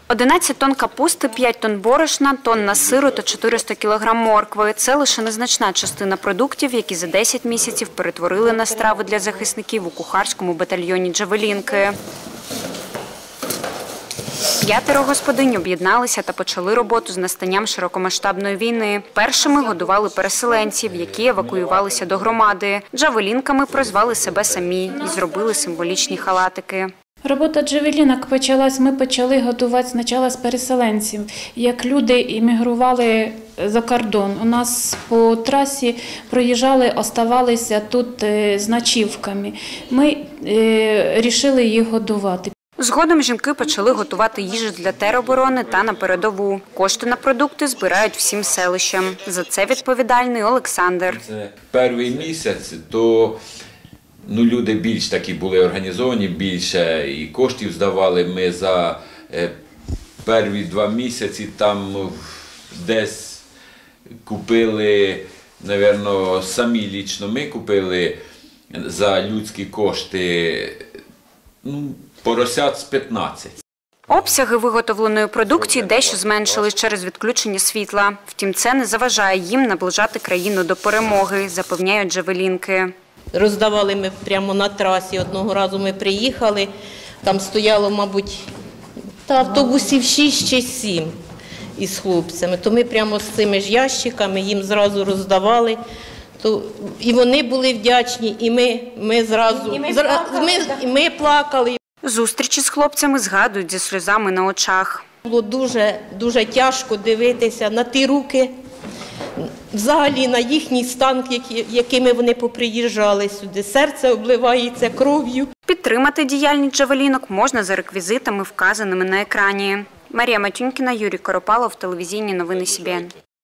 11 тонн капусти, 5 тонн борошна, тонна сиру та 400 кг моркви – це лише незначна частина продуктів, які за 10 місяців перетворили на страви для захисників у кухарському батальйоні «Джавелінки». 5 господинь об'єдналися та почали роботу з настанням широкомасштабної війни. Першими годували переселенців, які евакуювалися до громади. «Джавелінками» прозвали себе самі і зробили символічні халатики. Робота «Джавелінок» почалась, ми почали готувати спочатку з переселенців. Як люди іммігрували за кордон, у нас по трасі проїжджали, оставалися тут з ночівками. Ми вирішили їх годувати. Згодом жінки почали готувати їжу для тероборони та на передову. Кошти на продукти збирають всім селищам. За це відповідальний Олександр. Це перший місяць, то люди більш такі були організовані, більше і коштів здавали. Ми за перші 2 місяці там десь купили, мабуть, самі лічно ми купили за людські кошти поросят з 15. Обсяги виготовленої продукції дещо зменшились через відключення світла. Втім, це не заважає їм наближати країну до перемоги, запевняють «Джавелінки». Роздавали ми прямо на трасі. Одного разу ми приїхали, там стояло, мабуть, автобусів 6 чи 7 із хлопцями. То ми прямо з цими ж ящиками їм зразу роздавали. І вони були вдячні, і ми плакали. Зустрічі з хлопцями згадують зі сльозами на очах. Було дуже тяжко дивитися на ті руки, взагалі на їхній стан, якими вони поприїжджали сюди. Серце обливається кров'ю. Підтримати діяльність «Джавелінок» можна за реквізитами, вказаними на екрані. Марія Матюнькіна, Юрій Коропалов, телевізійні новини СІБІН.